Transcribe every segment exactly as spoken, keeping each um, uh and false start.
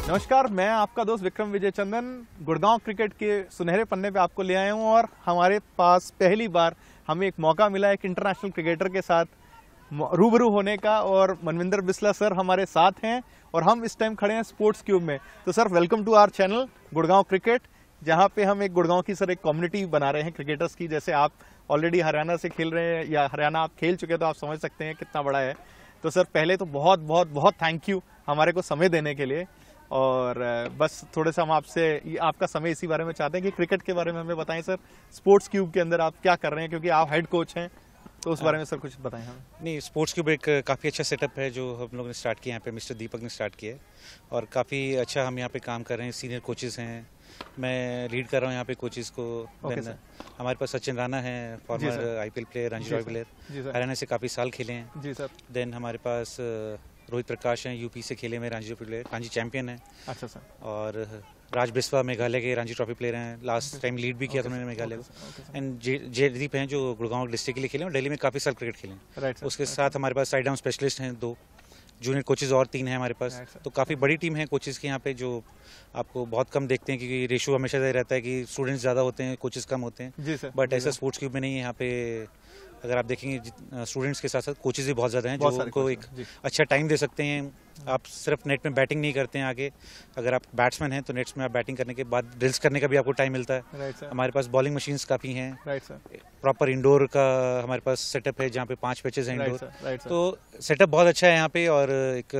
नमस्कार, मैं आपका दोस्त विक्रम विजय चंदन गुड़गांव क्रिकेट के सुनहरे पन्ने पे आपको ले आया हूं और हमारे पास पहली बार हमें एक मौका मिला एक इंटरनेशनल क्रिकेटर के साथ रूबरू होने का और मनविंदर बिस्ला सर हमारे साथ हैं और हम इस टाइम खड़े हैं स्पोर्ट्स क्यूब में। तो sir welcome to our channel Gurgaon cricket, जहां पे हम एक गुड़गांव की सर एक कम्युनिटी बना रहे हैं क्रिकेटर्स की। जैसे आप ऑलरेडी हरियाणा से खेल रहे हैं या हरियाणा आप खेल चुके हैं तो आप समझ सकते हैं कितना बड़ा है। तो सर पहले तो बहुत बहुत बहुत थैंक यू हमारे को समय देने के लिए। और बस थोड़े से हम आपसे आपका समय इसी बारे में चाहते हैं कि क्रिकेट के बारे में हमें बताएं सर, स्पोर्ट्स क्यूब के अंदर आप क्या कर रहे हैं, क्योंकि आप हेड कोच हैं तो उस बारे में सर कुछ बताएं हमें। नहीं, स्पोर्ट्स क्यूब एक काफ़ी अच्छा सेटअप है जो हम लोगों ने स्टार्ट किया, यहाँ पे मिस्टर दीपक ने स्टार्ट किया है और काफ़ी अच्छा हम यहाँ पे काम कर रहे हैं। सीनियर कोचेस हैं, मैं लीड कर रहा हूँ यहाँ पे कोचेस को। okay, हमारे पास सचिन राणा है, former IPL player, Ranji trophy player, Haryana से काफ़ी साल खेले हैं जी सर। देन हमारे पास रोहित प्रकाश हैं, यूपी से खेले में Ranji trophy player, Ranji champion है। अच्छा सर। और राज बिस्वा मेघालय के रणजी ट्रॉफी प्लेयर हैं, लास्ट टाइम लीड भी किया था उन्होंने मेघालय को। एंड जयदीप हैं जो गुड़गांव डिस्ट्रिक्ट के लिए खेले और दिल्ली में काफ़ी साल क्रिकेट खेले। उसके साथ हमारे पास साइड डाउन स्पेशलिस्ट हैं दो, जूनियर कोचेज और तीन हैं हमारे पास। तो काफ़ी बड़ी टीम है कोचेज की यहाँ पे, जो आपको बहुत कम देखते हैं क्योंकि रेशियो हमेशा यही रहता है कि स्टूडेंट्स ज़्यादा होते हैं, कोचेज कम होते हैं। बट ऐसा स्पोर्ट्स क्यूब में नहीं है। यहाँ पे अगर आप देखेंगे स्टूडेंट्स के साथ साथ कोचेज भी बहुत ज़्यादा हैं जो उनको एक अच्छा टाइम दे सकते हैं। आप सिर्फ नेट में बैटिंग नहीं करते हैं आगे, अगर आप बैट्समैन हैं तो नेट्स में आप बैटिंग करने के बाद ड्रिल्स करने का भी आपको टाइम मिलता है। हमारे पास बॉलिंग मशीन्स काफ़ी हैं, प्रॉपर इंडोर का हमारे पास सेटअप है जहाँ पे पांच पिचेज हैं इंडोर। तो सेटअप बहुत अच्छा है यहाँ पे। और एक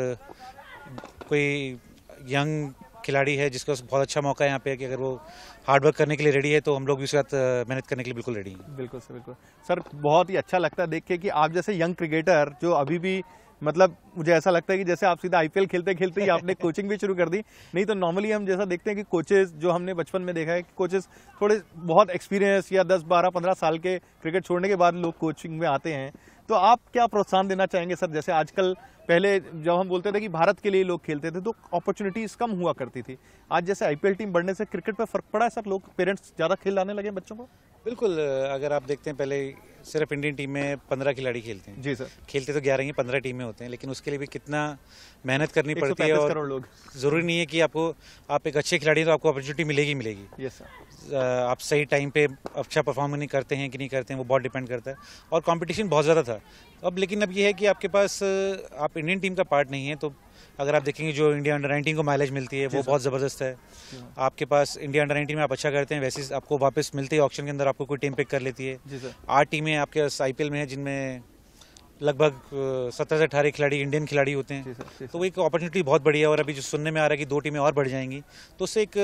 कोई यंग खिलाड़ी है जिसका बहुत अच्छा मौका है यहाँ पे कि अगर वो हार्ड वर्क करने के लिए रेडी है तो हम लोग भी उसके साथ मेहनत करने के लिए बिल्कुल रेडी हैं। बिल्कुल सर, बिल्कुल सर। बहुत ही अच्छा लगता है देख के कि आप जैसे यंग क्रिकेटर जो अभी भी, मतलब मुझे ऐसा लगता है कि जैसे आप सीधा आईपीएल खेलते खेलते ही आपने कोचिंग भी शुरू कर दी। नहीं तो नॉर्मली हम जैसा देखते हैं कि कोचेस जो हमने बचपन में देखा है कि कोचेस थोड़े बहुत एक्सपीरियंस या दस बारह पंद्रह साल के क्रिकेट छोड़ने के बाद लोग कोचिंग में आते हैं। तो आप क्या प्रोत्साहन देना चाहेंगे सर? जैसे आजकल, पहले जब हम बोलते थे कि भारत के लिए लोग खेलते थे तो अपॉर्चुनिटीज कम हुआ करती थी, आज जैसे आईपीएल टीम बढ़ने से क्रिकेट पे फर्क पड़ा है सर? लोग पेरेंट्स ज्यादा खेल लाने लगे बच्चों को? बिल्कुल। अगर आप देखते हैं पहले सिर्फ इंडियन टीम में पंद्रह खिलाड़ी खेलते हैं जी सर, खेलते तो ग्यारह ही पंद्रह टीम में होते हैं, लेकिन उसके लिए भी कितना मेहनत करनी पड़ती है। और लोग जरूरी नहीं है कि आपको आप एक अच्छे खिलाड़ी तो आपको अपॉर्चुनिटी मिलेगी मिलेगी यस सर। आप सही टाइम पे अच्छा परफॉर्म नहीं करते हैं कि नहीं करते हैं वो बहुत डिपेंड करता है। और कंपटीशन बहुत ज़्यादा था अब, लेकिन अब ये है कि आपके पास आप इंडियन टीम का पार्ट नहीं है। तो अगर आप देखेंगे जो इंडिया अंडर नाइनटीन को माइलेज मिलती है वो बहुत ज़बरदस्त है। आपके पास इंडिया अंडर नाइनटीन में आप अच्छा करते हैं, वैसे आपको वापस मिलते ही ऑक्शन के अंदर आपको कोई टीम पिक कर लेती है। आठ टीमें आपके पास आईपीएल में है जिनमें लगभग सत्रह से अठारह खिलाड़ी इंडियन खिलाड़ी होते हैं। तो वो एक अपॉर्चुनिटी बहुत बड़ी है। और अभी जो सुनने में आ रहा है कि दो टीमें और बढ़ जाएंगी तो उससे एक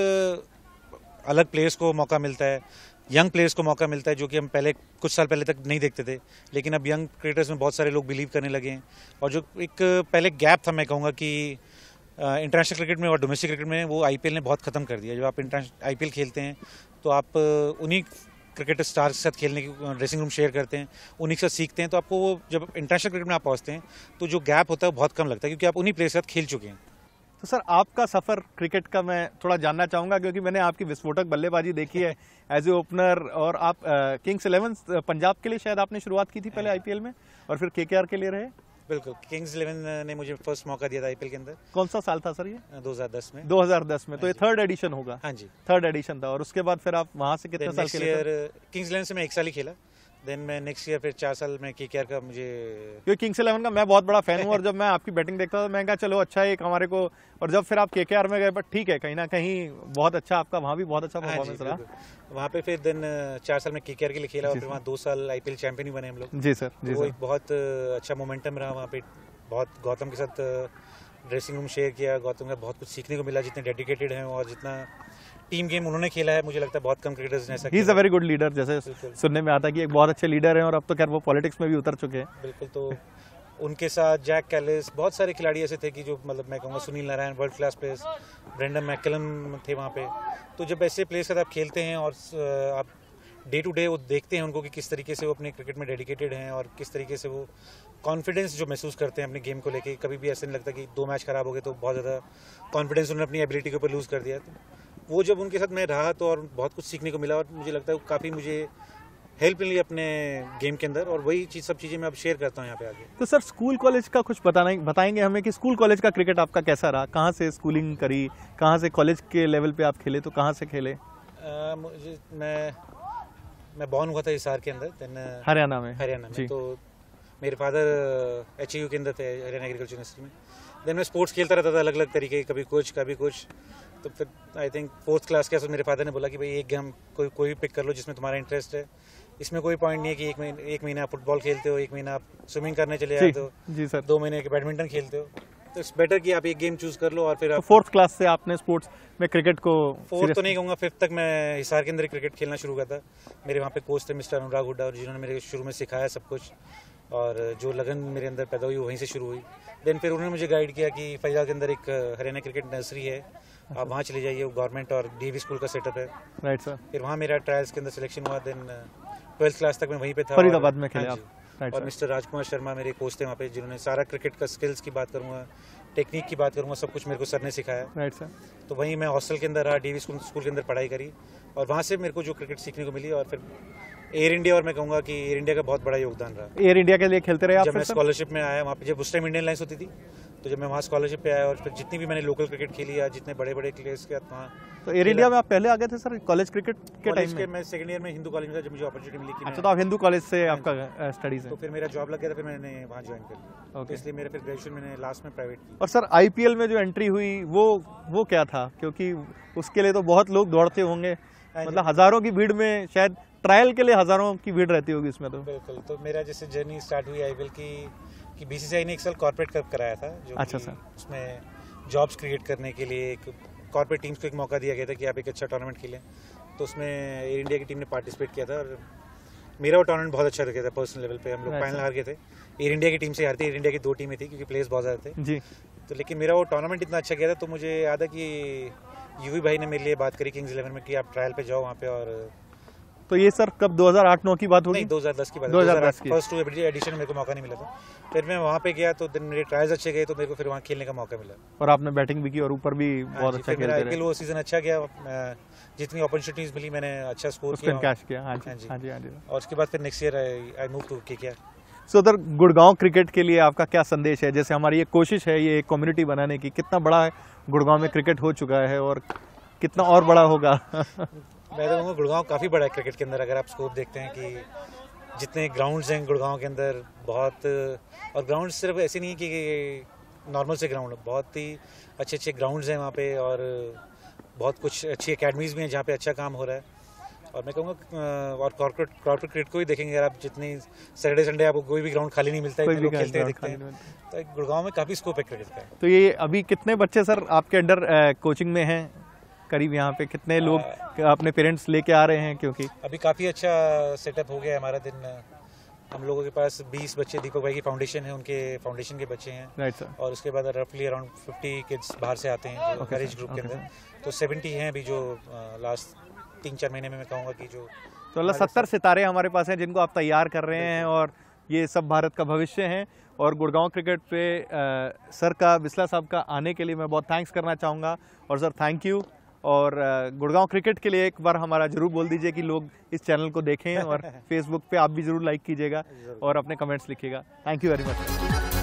अलग प्लेयर्स को मौका मिलता है, यंग प्लेयर्स को मौका मिलता है, जो कि हम पहले कुछ साल पहले तक नहीं देखते थे। लेकिन अब यंग क्रिकेटर्स में बहुत सारे लोग बिलीव करने लगे हैं। और जो एक पहले गैप था, मैं कहूँगा कि इंटरनेशनल क्रिकेट में और डोमेस्टिक क्रिकेट में, वो आईपीएल ने बहुत खत्म कर दिया। जब आप इंटरनेशनल आईपीएल खेलते हैं तो आप उन्हीं क्रिकेट स्टार के साथ खेलने की ड्रेसिंग रूम शेयर करते हैं, उन्हीं के साथ सीखते हैं। तो आपको वो जब इंटरनेशनल क्रिकेट में आप पहुँचते हैं तो जो गैप होता है वो बहुत कम लगता है, क्योंकि आप उन्हीं प्लेयर्स के साथ खेल चुके हैं। तो सर आपका सफर क्रिकेट का मैं थोड़ा जानना चाहूंगा, क्योंकि मैंने आपकी विस्फोटक बल्लेबाजी देखी है एज ए ओपनर। और आप किंग्स इलेवन पंजाब के लिए शायद आपने शुरुआत की थी पहले आईपीएल में, और फिर केकेआर के लिए रहे। बिल्कुल, किंग्स इलेवन ने मुझे फर्स्ट मौका दिया था आईपीएल के अंदर। कौन सा साल था सर ये? दो हज़ार दस में। दो हज़ार दस में, तो ये थर्ड एडिशन होगा? हाँ जी, थर्ड एडिशन था। और उसके बाद फिर आप वहां से कितने साल खेले? किंग्स इलेवन से मैं एक साल ही खेला, देन मैं नेक्स्ट ईयर फिर चार साल में केकेआर का। मुझे क्योंकि किंग्स इलेवन का मैं बहुत बड़ा फैन हूँ और जब मैं आपकी बैटिंग देखता था मैं कहा चलो अच्छा है एक हमारे को। और जब फिर आप केकेआर में गए, बट ठीक है, कहीं ना कहीं बहुत अच्छा आपका वहाँ भी बहुत अच्छा परफॉर्मेंस रहा वहाँ पे। फिर देन चार साल में केकेआर के लिए खेला और फिर वहाँ दो साल आईपीएल चैंपियन ही बने हम लोग। जी सर, जी वो सर। एक बहुत अच्छा मोमेंटम रहा वहाँ पे। बहुत गौतम के साथ ड्रेसिंग रूम शेयर किया, गौतम का बहुत कुछ सीखने को मिला, जितने डेडिकेटेड हैं और जितना टीम गेम उन्होंने खेला है, मुझे लगता है बहुत कम क्रिकेटर्स ने ऐसा किया। He is a very good leader, जैसे सुनने में आता है कि एक बहुत अच्छे लीडर हैं और अब तो खैर वो पॉलिटिक्स में भी उतर चुके हैं। बिल्कुल। तो उनके साथ जैक कैलिस, बहुत सारे खिलाड़ी ऐसे थे कि जो, मतलब मैं कहूँगा Sunil Narine world class players, Brendon McCullum थे वहाँ पे। तो जब ऐसे प्लेयर्स के साथ आप खेलते हैं और आप डे टू डे वो देखते हैं उनको कि किस तरीके से वो अपने क्रिकेट में डेडिकेटेड हैं और किस तरीके से वो कॉन्फिडेंस जो महसूस करते हैं अपने गेम को लेके। कभी भी ऐसा नहीं लगता कि दो मैच खराब हो गए तो बहुत ज़्यादा कॉन्फिडेंस उन्होंने अपनी एबिलिटी के ऊपर लूज़ कर दिया। तो वो जब उनके साथ मैं रहा तो और बहुत कुछ सीखने को मिला और मुझे लगता है काफ़ी मुझे हेल्प मिली अपने गेम के अंदर, और वही चीज़ सब चीज़ें मैं अब शेयर करता हूँ यहाँ पे आगे। तो सर स्कूल कॉलेज का कुछ बताना बताएंगे हमें कि स्कूल कॉलेज का क्रिकेट आपका कैसा रहा, कहाँ से स्कूलिंग करी, कहाँ से कॉलेज के लेवल पे आप खेले, तो कहाँ से खेले? आ, मुझे मैं मैं बॉर्न हुआ था हिसार के अंदर, देन हरियाणा में। हरियाणा में। तो मेरे फादर एच यू के अंदर थे, हरियाणा एग्रीकल्चर यूनिवर्सिटी में। देन मैं स्पोर्ट्स खेलता रहता था अलग अलग तरीके, कभी कुछ कभी कुछ। तो फिर आई थिंक फोर्थ क्लास के आसपास मेरे फादर ने बोला कि भाई एक गेम कोई कोई भी पिक कर लो जिसमें तुम्हारा इंटरेस्ट है। इसमें कोई पॉइंट नहीं है कि एक महीने एक महीना आप फुटबॉल खेलते हो, एक महीना आप स्विमिंग करने चले जाते हो, जी सर, दो महीने के बैडमिंटन खेलते हो। तो इट्स बेटर कि आप एक गेम चूज कर लो और फिर आप। फोर्थ क्लास से आपने स्पोर्ट्स में क्रिकेट को? फोर्थ तो नहीं कहूँगा, फिफ्थ तक मैं हिसार के अंदर क्रिकेट खेलना शुरू किया था। मेरे वहाँ पे कोच थे मिस्टर अनुराग हुड्डा, और जिन्होंने मेरे शुरू में सिखाया सब कुछ, और जो लगन मेरे अंदर पैदा हुई वहीं से शुरू हुई। देन फिर उन्होंने मुझे गाइड किया कि फैजाबाद के अंदर एक हरियाणा क्रिकेट नर्सरी है, आप वहाँ चले जाइए, वो गवर्नमेंट और डीवी स्कूल का सेटअप है। Right sir. फिर वहाँ मेरा ट्रायल्स के अंदर सिलेक्शन हुआ। देन ट्वेल्थ क्लास तक मैं वहीं पे था, फरीदाबाद में खेले आप? राइट। और मिस्टर राजकुमार शर्मा मेरे कोच थे वहाँ पे, जिन्होंने सारा क्रिकेट का स्किल्स की बात करूँगा, टेक्निक की बात करूँगा, सब कुछ मेरे को सर ने सिखाया। Right sir. तो वहीं मैं हॉस्टल के अंदर रहा, डीवी स्कूल स्कूल के अंदर पढ़ाई करी, और वहाँ से मेरे को जो क्रिकेट सीखने को मिली। और फिर एयर इंडिया, और मैं कहूँगा कि एयर इंडिया का बहुत बड़ा योगदान रहा। एयर इंडिया के लिए खेलते रहे आप? जब मैं स्कॉलरशिप में आया वहाँ पे, जब उस टाइम इंडियन लाइन्स होती थी, तो जब मैं वहाँ स्कॉलरशिप पे आया, और फिर जितनी भी मैंने लोकल क्रिकेट खेली या जितने बड़े बड़े प्लेयर्स के वहाँ। तो एयर इंडिया में आप पहले आ गए थे सर कॉलेज क्रिकेट के टाइम में? मैं सेकंड ईयर में हिंदू कॉलेज में था, जब मुझे अपॉर्चुनिटी मिली कि अच्छा, तो आप हिंदू कॉलेज से आपका स्टडीज है? तो फिर मेरा जॉब लग गया था, फिर मैंने वहाँ ज्वाइन कर लिया। तो इसलिए मेरा फिर ग्रेजुएशन मैंने लास्ट में प्राइवेट की। और सर आईपीएल में जो एंट्री हुई वो वो क्या था? क्योंकि उसके लिए तो बहुत लोग दौड़ते होंगे, मतलब हजारों की भीड़ में, शायद ट्रायल के लिए हजारों की भीड़ रहती होगी इसमें। तो बिल्कुल, तो मेरा जैसे जर्नी स्टार्ट हुई आईपीएल की कि बीसीसीआई ने एक साल कॉर्पोरेट कप कराया था, जो अच्छा सर। उसमें जॉब्स क्रिएट करने के लिए एक कॉर्पोरेट टीम्स को एक मौका दिया गया था कि आप एक अच्छा टूर्नामेंट खेलें। तो उसमें एयर इंडिया की टीम ने पार्टिसिपेट किया था, और मेरा वो टूर्नामेंट बहुत अच्छा गया था। पर्सनल लेवल पे हम लोग फाइनल हार गए थे, एयर इंडिया की टीम से हारती। एयर इंडिया की दो टीमें थी क्योंकि प्लेयर्स बहुत ज़्यादा थे जी। तो लेकिन मेरा वो टूर्नामेंट इतना अच्छा गया था, तो मुझे याद है कि यूवी भाई ने मेरे लिए बात करी किंग्स इलेवन में कि आप ट्रायल पे जाओ वहाँ पे। और तो ये सर कब दो हज़ार आठ नौ की बात होगी? नहीं, दो हज़ार दस की बात। दो हज़ार दस की फर्स्ट एडिशन में मेरे को मौका नहीं मिला था। फिर मैं वहाँ पे गया तो दिन मेरे ट्रायल्स अच्छे गए, तो मेरे को फिर वहाँ खेलने का मौका मिला। और आपने बैटिंग भी की और ऊपर भी बहुत अच्छा खेलते रहे। आईपीएल वो सीजन अच्छा गया, जितनी अपॉर्चुनिटीज मिली मैंने अच्छा स्कोर किया, कैश किया। हाँ जी, हाँ जी, हाँ जी। और उसके बाद फिर next year I move to KKR. So उधर गुड़गांव क्रिकेट के लिए आपका क्या संदेश है? जैसे हमारी ये कोशिश है ये कम्युनिटी बनाने की, कितना बड़ा गुड़गांव में क्रिकेट हो चुका है और कितना और बड़ा होगा? मैं तो कहूँगा गुड़गांव काफ़ी बड़ा है क्रिकेट के अंदर। अगर आप स्कोप देखते हैं कि जितने ग्राउंड्स हैं गुड़गांव के अंदर, बहुत, और ग्राउंड सिर्फ ऐसे नहीं कि नॉर्मल से ग्राउंड, बहुत ही अच्छे अच्छे ग्राउंड्स हैं वहाँ पे, और बहुत कुछ अच्छी एकेडमीज़ भी हैं जहाँ पे अच्छा काम हो रहा है। और मैं कहूँगा और कॉर्पोरेट कॉर्पोरेट क्रिकेट को ही देखेंगे अगर आप, जितनी सैटरडे संडे आपको कोई भी ग्राउंड खाली नहीं मिलता है, लोग खेलते दिखते हैं। तो गुड़गांव में काफ़ी स्कोप है क्रिकेट का। तो ये अभी कितने बच्चे सर आपके अंडर कोचिंग में हैं करीब? यहाँ पे कितने लोग अपने पेरेंट्स लेके आ रहे हैं? क्योंकि अभी काफ़ी अच्छा सेटअप हो गया है हमारा। दिन हम लोगों के पास बीस बच्चे, दीपक भाई की फाउंडेशन है, उनके फाउंडेशन के बच्चे हैं। Right sir. और उसके बाद रफली अराउंड फिफ्टी किड्स बाहर से आते हैं जो मैरिज ग्रुप के अंदर। तो सेवेंटी हैं अभी जो लास्ट तीन चार महीने में मैं कहूँगा कि जो तो अल्लाह सत्तर सितारे हमारे पास हैं जिनको आप तैयार कर रहे हैं, और ये सब भारत का भविष्य हैं। और गुड़गांव क्रिकेट पे आ, सर का, बिस्ला साहब का आने के लिए मैं बहुत थैंक्स करना चाहूँगा। और सर थैंक यू। और गुड़गांव क्रिकेट के लिए एक बार हमारा जरूर बोल दीजिए कि लोग इस चैनल को देखें, और फेसबुक पे आप भी जरूर लाइक कीजिएगा और अपने कमेंट्स लिखिएगा। Thank you very much.